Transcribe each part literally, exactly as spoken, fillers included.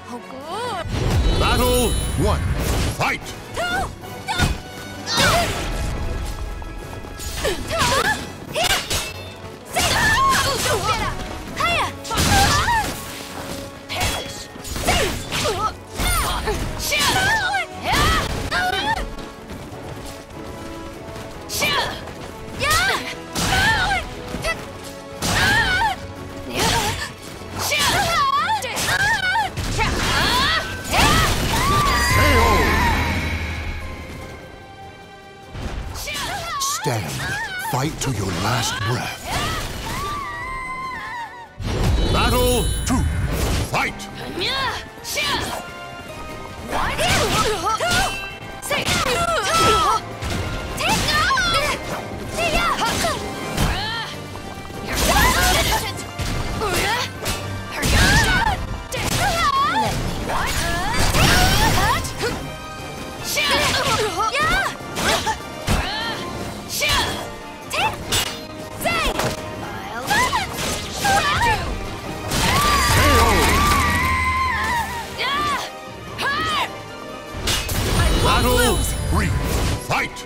Oh, good. Battle one. Fight! Two! Stand. Fight to your last breath. Battle two. Fight! Battle three. Fight!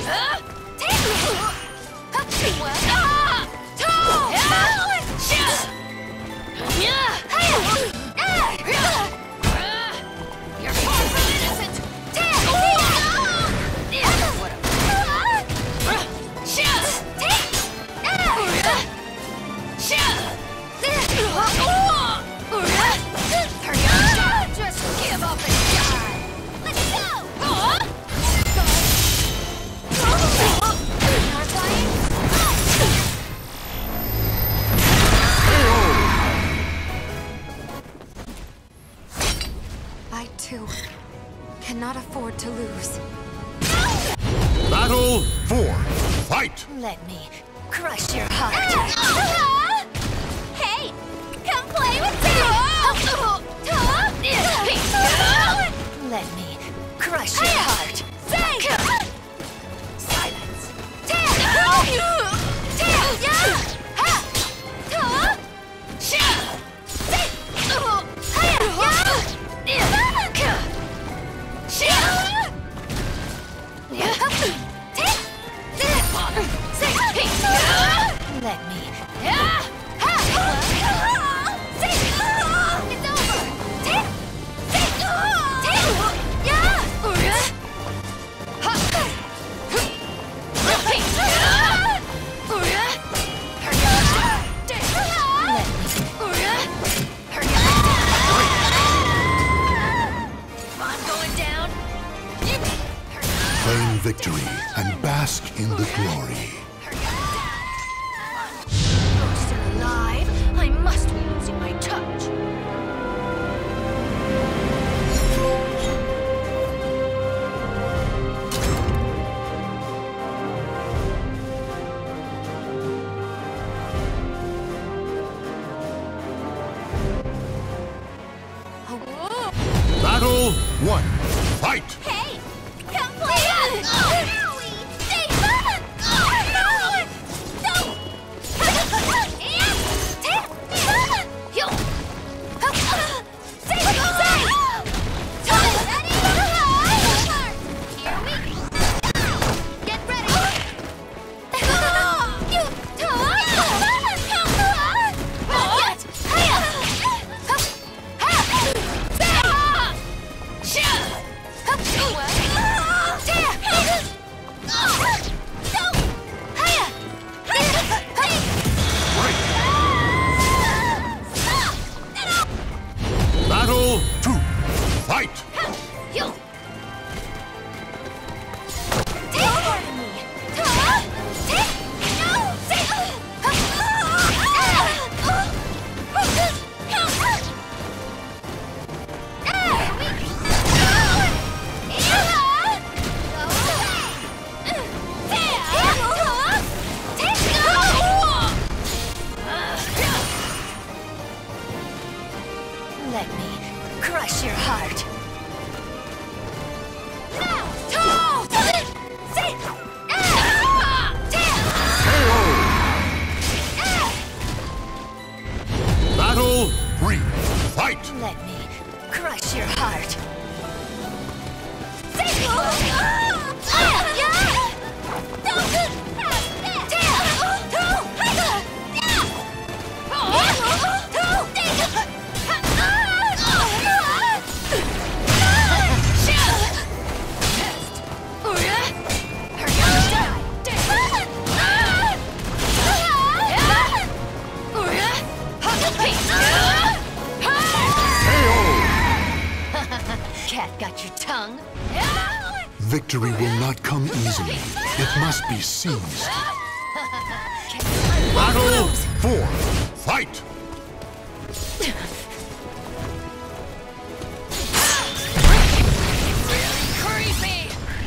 Just give up and die. Let's go! I too cannot afford to lose. Battle four. Fight! Let me crush your heart. Hey, come play with me! Let me crush your heart. Silence. Let me. It's over. I'm going down. Claim victory and bask in the glory. You're still alive. I must be losing my touch. Battle one. Fight! Hey, come play us! Stay back! No! No! Get ready! Battle two. Fight! Let me crush your heart. Battle three. Fight! Let me crush your heart. Cat got your tongue? Victory will not come easily. It must be seized. Battle four. Fight! Really creepy!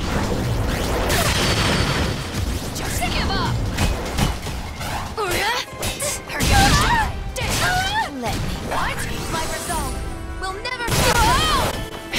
Just give up! Hurry up! Let me. What? My resolve will never fail!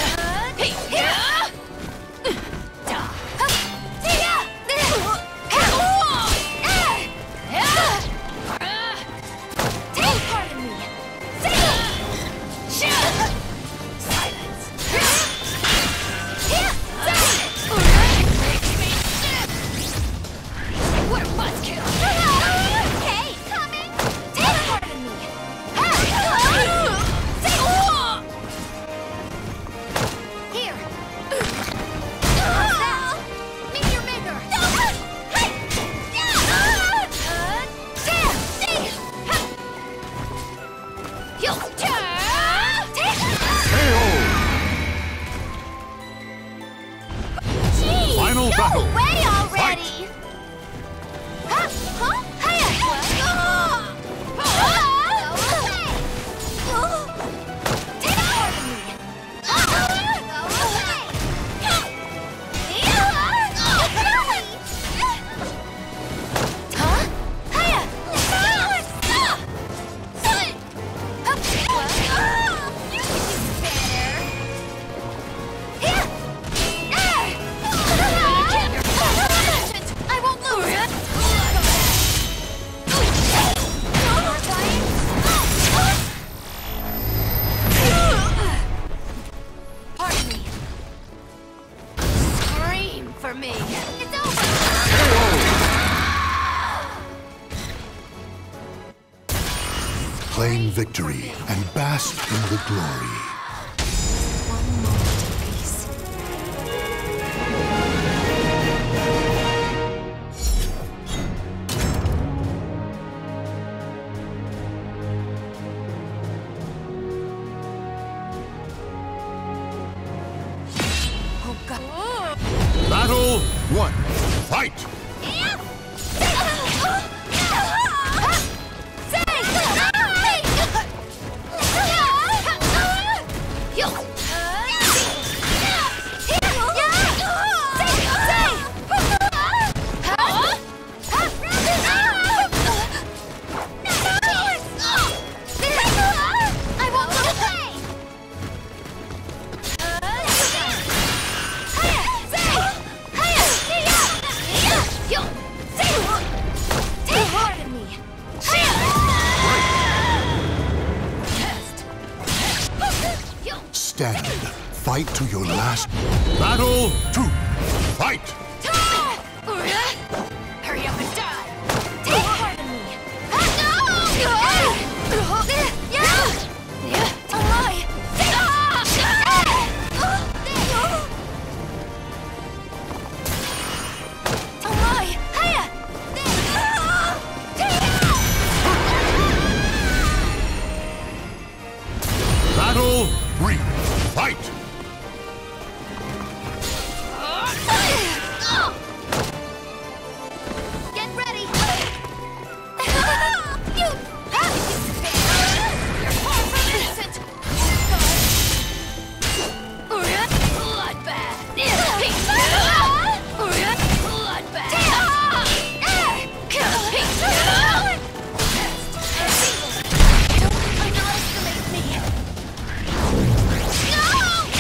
Final battle. No way already! Fight. Huh? Huh? Hiya! Take part of me! Huh? Hiya! I won't lose! Pardon me. Scream for me. It's over. Claim victory and bask in the glory. One moment of peace. Oh God. Battle one. Fight! Stand. Fight to your last. Battle two. Fight! Hurry up and die! Take part of me! Battle three. Fight! Get ready! You! You're far from innocent! Bloodbath! Bloodbath! Don't underestimate me! No!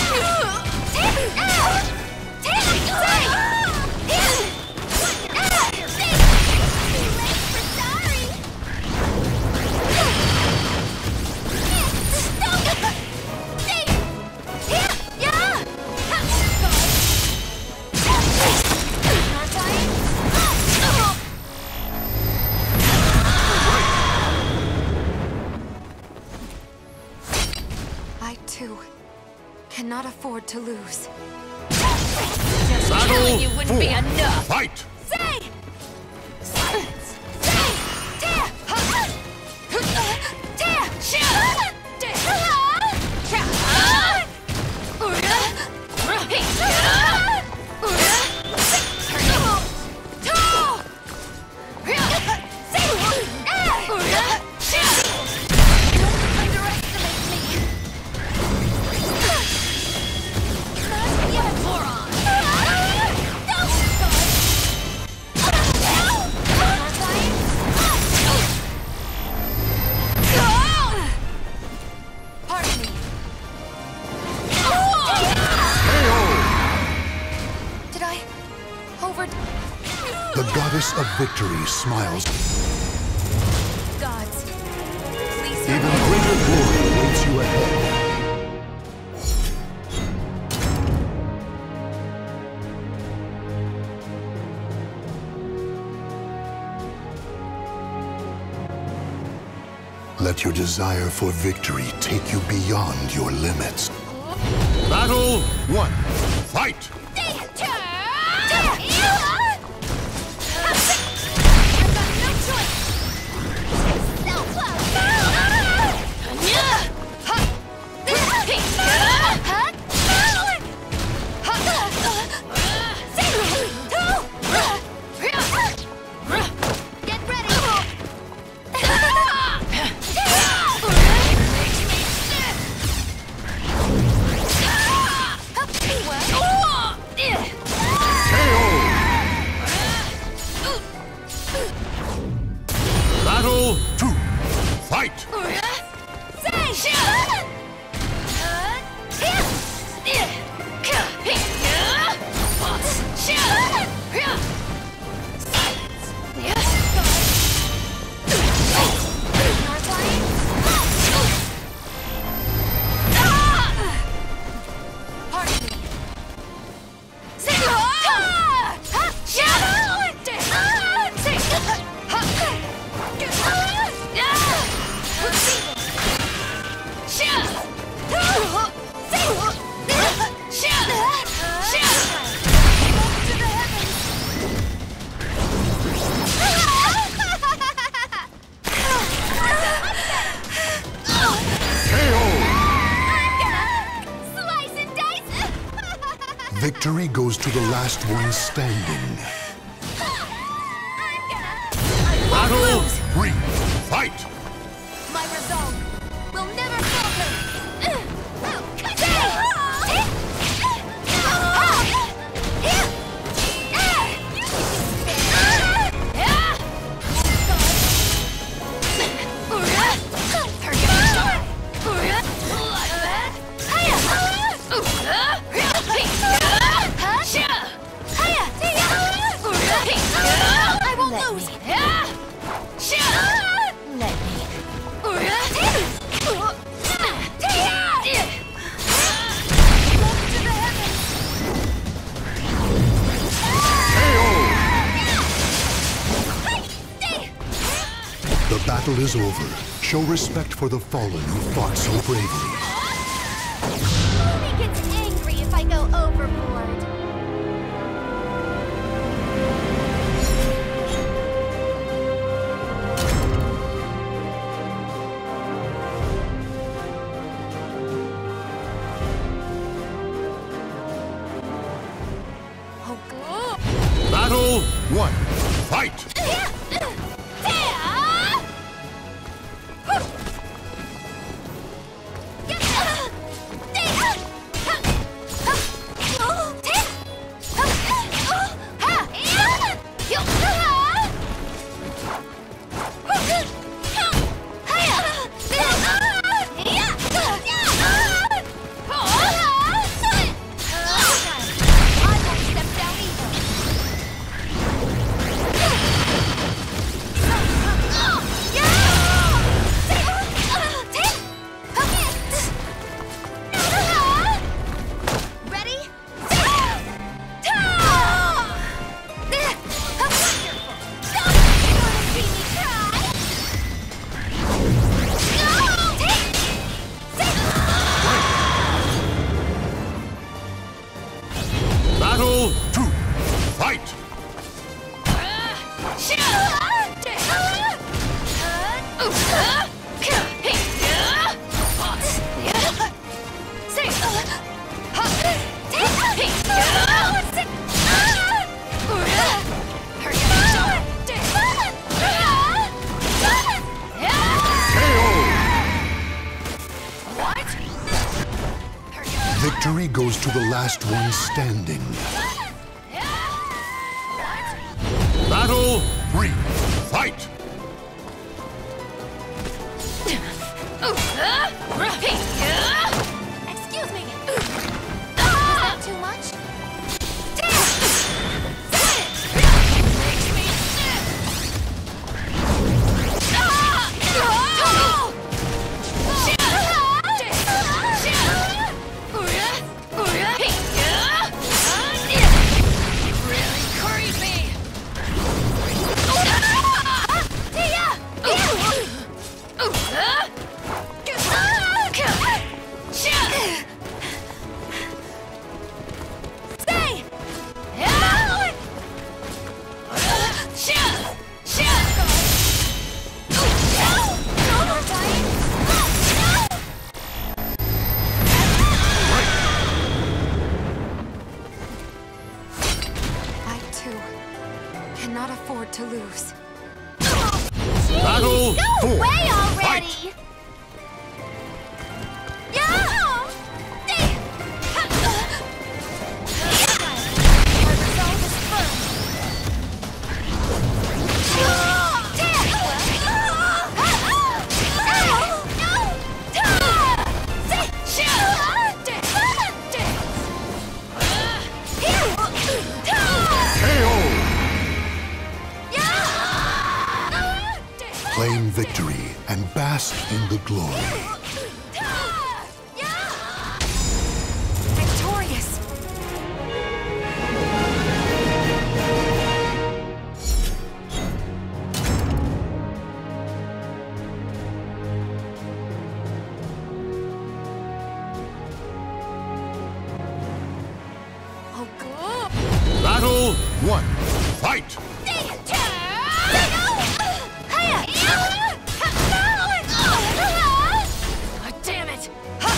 I, too, cannot afford to lose. Just Battle killing you wouldn't four. be enough! Fight! Say! Silence! Say! Tear! Tear! Tear! The goddess of victory smiles. Gods, please Even help me. greater glory awaits you ahead. Let your desire for victory take you beyond your limits. Battle one. Fight! Battle two. Fight! Victory goes to the last one standing. Battle three. Fight! My resolve will never falter. I won't lose. Let me. The battle is over. Show respect for the fallen who fought so bravely. Mommy gets angry if I go overboard. Battle one. Fight! Victory goes to the last one standing. Battle three. Fight! Excuse me. Is that too much? Makes me sick. Really creepy. I too cannot afford to lose. Battle No four. way already! Fight! My resolve is firm. Claim victory and bask in the glory. Victorious! Oh, God! Battle one. Fight! Damn it!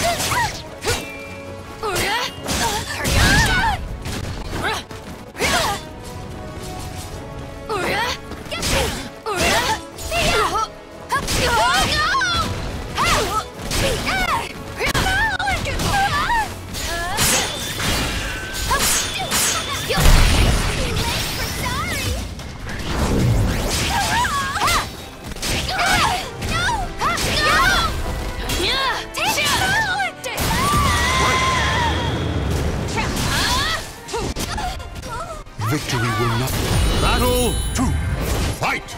Victory will not. Battle two. Fight!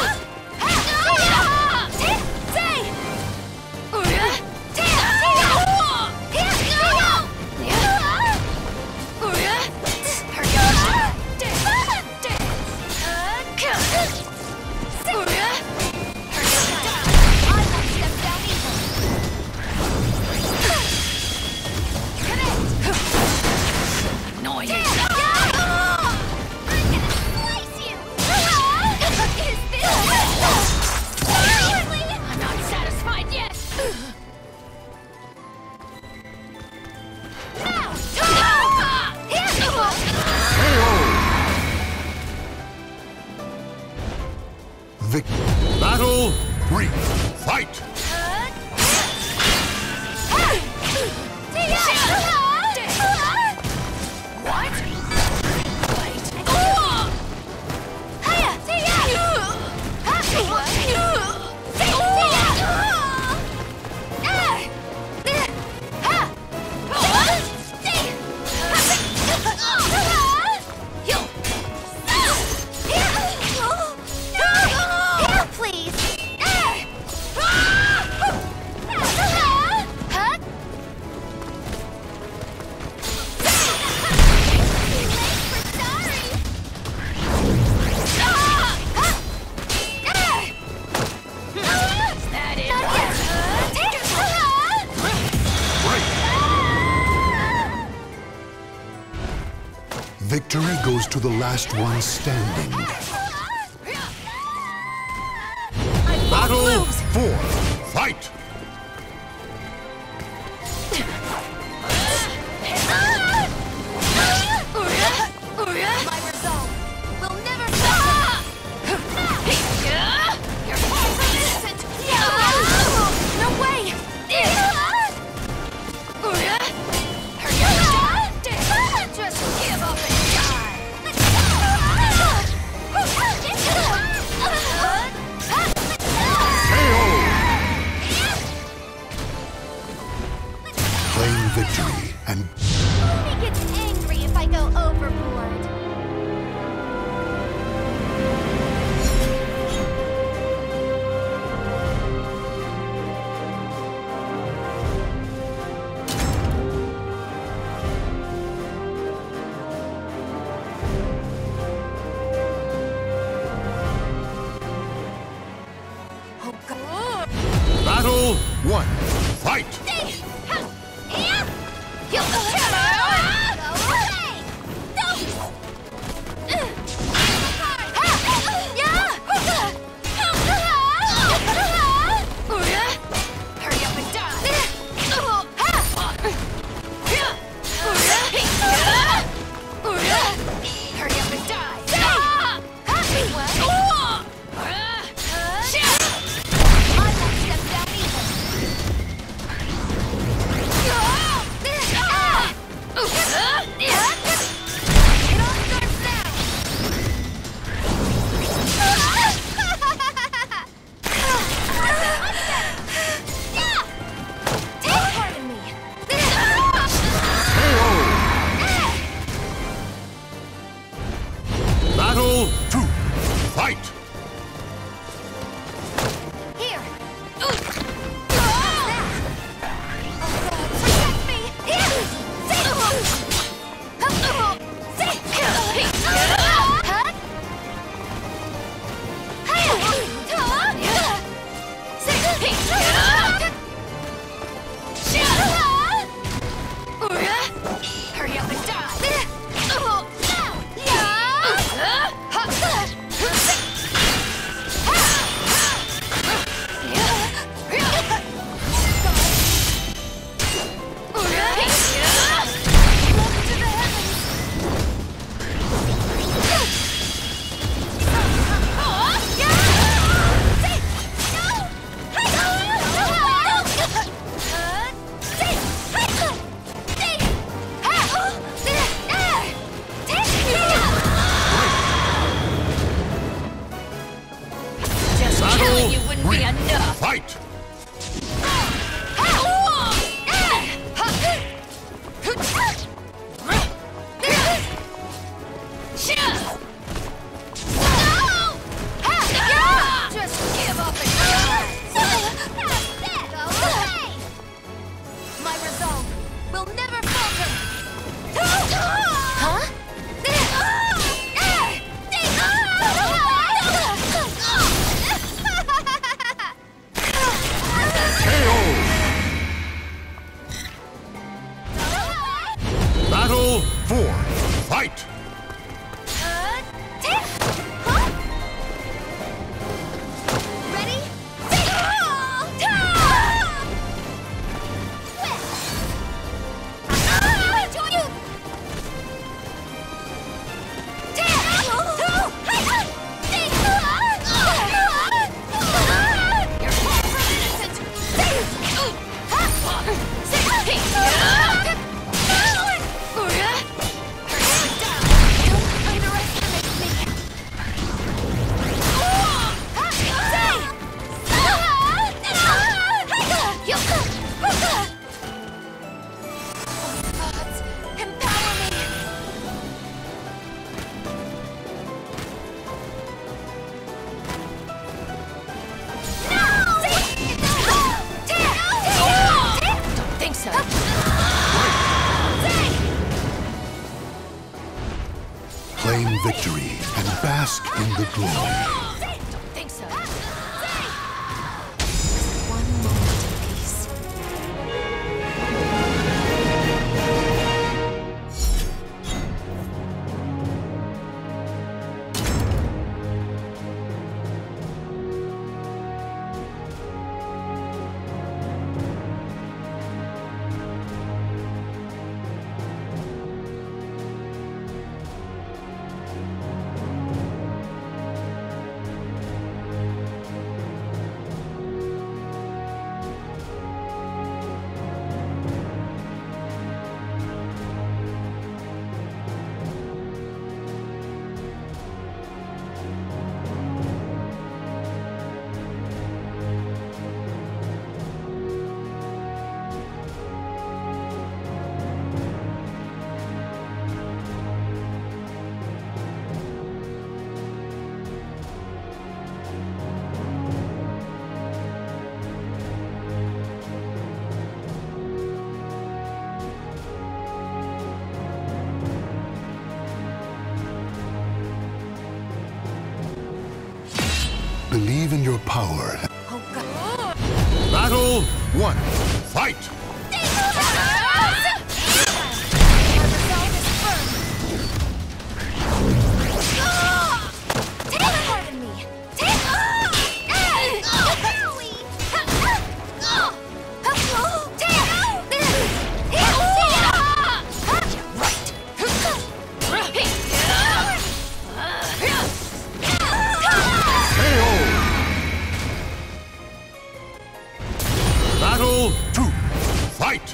I'm not satisfied yet. Vic. Battle three. Fight! What? Wait. Please. Victory goes to the last one standing. Battle four. Fight! My resolve will never fail. You're far from innocent. No way. Claim victory and Only gets angry if I go overboard. Oh God! battle one. Fight! Hurry up and die! Hurry up and die! I won't step down either! It all starts now! Take part in me! Battle two. Fight! Here! Protect me! Hurry up and die! Just Battle killing you wouldn't be three. enough. Fight! Just give up and die! Go away! My resolve will never falter! Huh? Battle four. Fight! Ready? You're far from innocent! Don't underestimate me! Gods, empower me! Don't think so. Claim victory and bask in the glory. Don't think so. One moment of peace. your power. Oh God. Battle one. Fight! Battle two. Fight!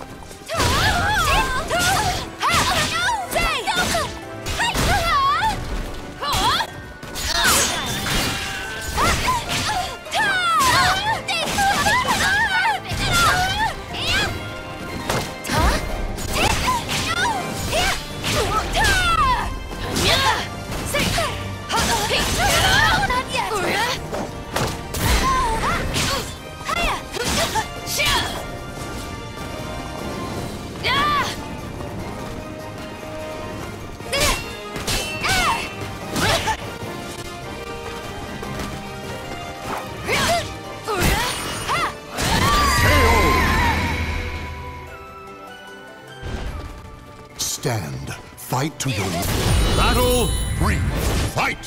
Stand. Fight to your... Battle three. Fight!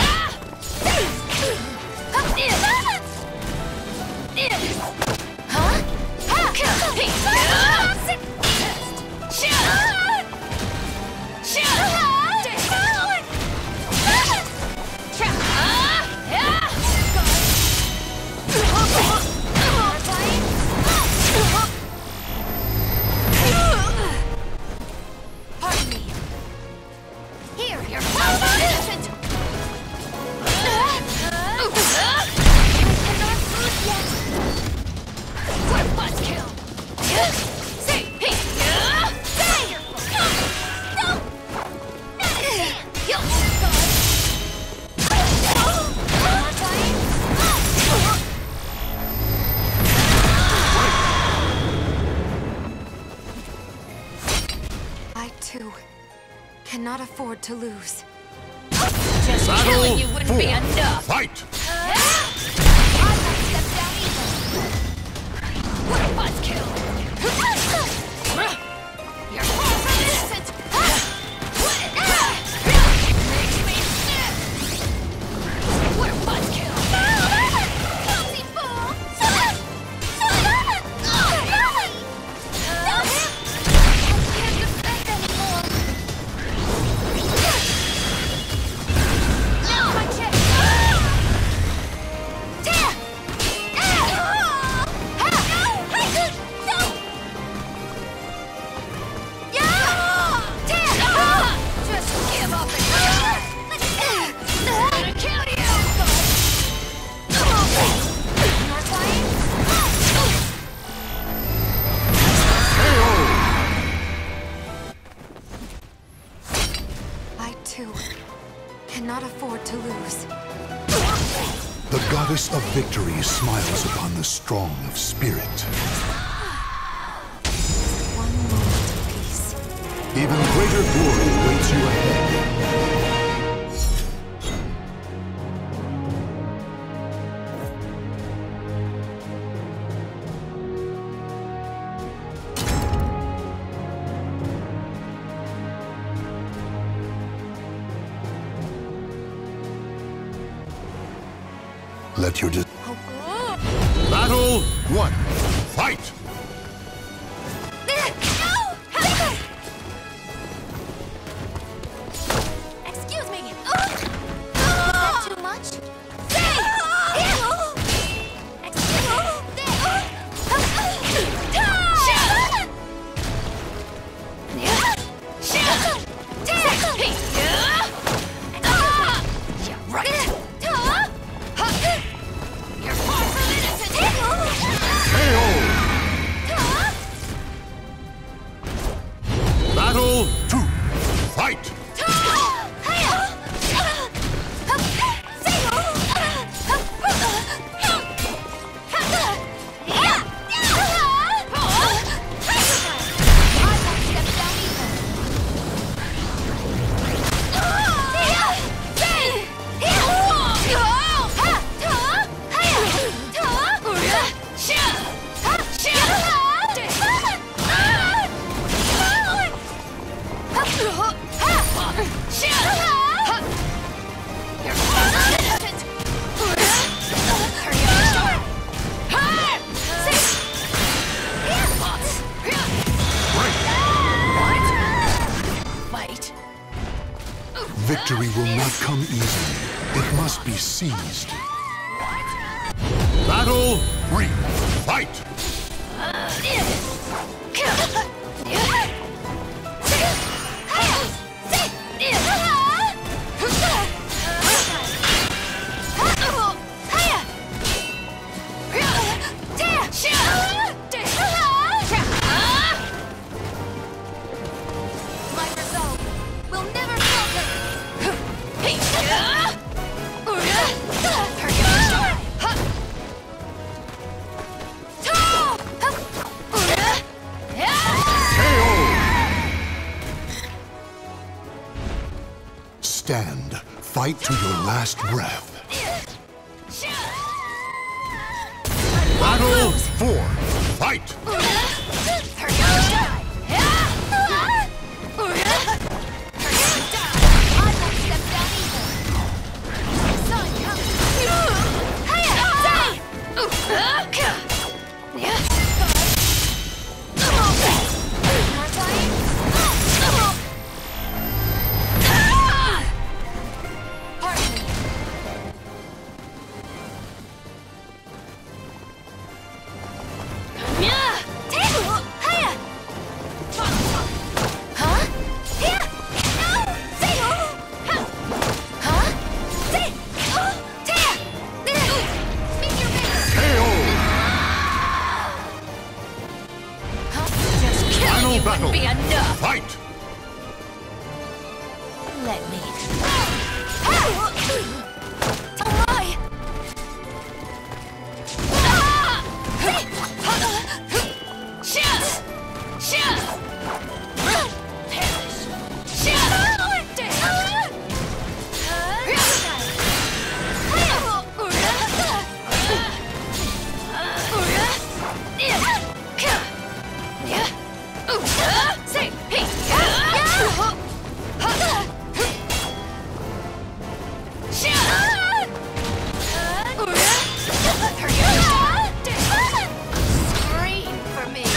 Cannot afford to lose. Just Battle killing you wouldn't four. be enough. Fight! What a buzzkill! You're far from innocent! Makes me sick! What a buzzkill! Clumsy fool! I can't defend anymore! No, my chest! Just give up and I'm gonna kill you! I too cannot afford to lose. The goddess of victory smiles upon the strong of spirit. One moment of peace. Even greater glory awaits you ahead. Let your... Battle one. Fight! Excuse me! Is that too much? You're far from innocent! K O! Victory will not come easily. It must be seized. Battle three. Fight! My resolve will never falter. Stand. Fight to your last breath. Battle four. Fight! Battle. Be enough. Fight! Let me. Oh my! Scream for me.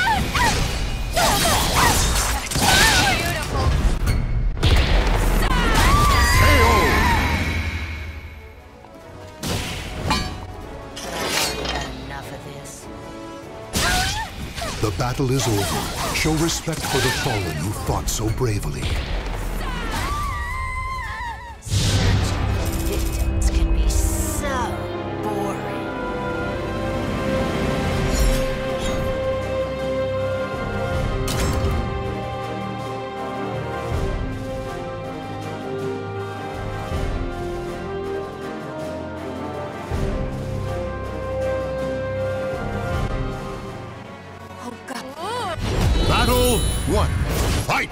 Enough of this. The battle is over. Show respect for the fallen who fought so bravely. Victims can be so boring. Oh God. Battle one. Fight!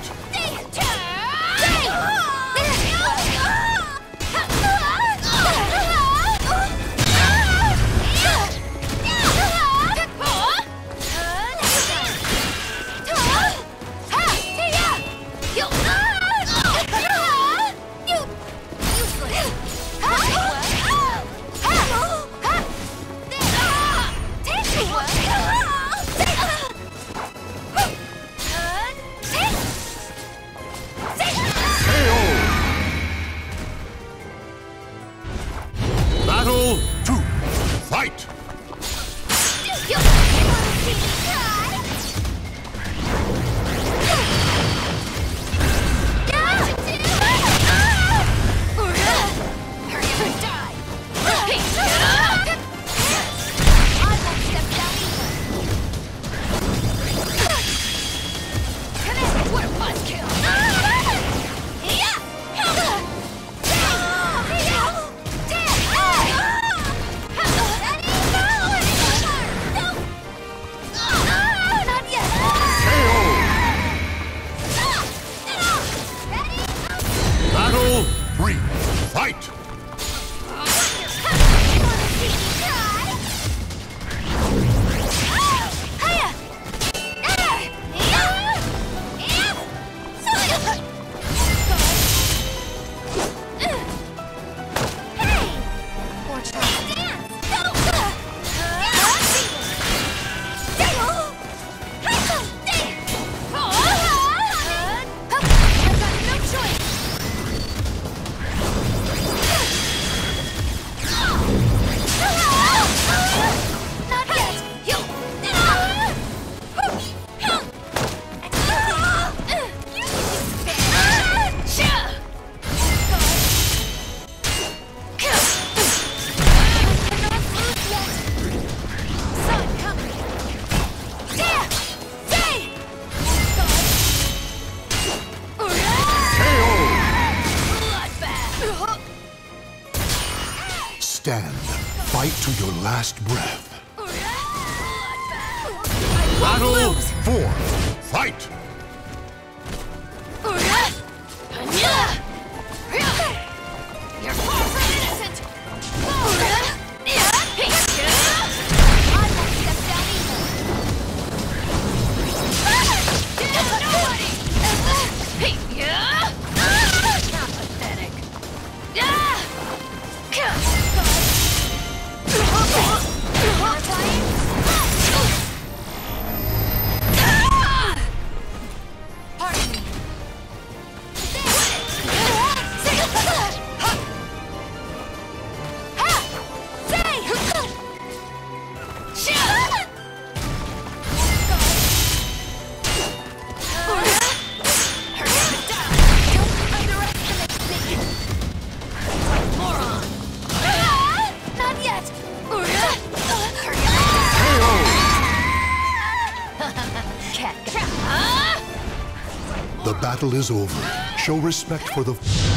Stand. Fight to your last breath. Battle four. Fight! You're far from innocent! I won't step down either! Nobody! Not pathetic. Pardon me. The battle is over. Show respect for the...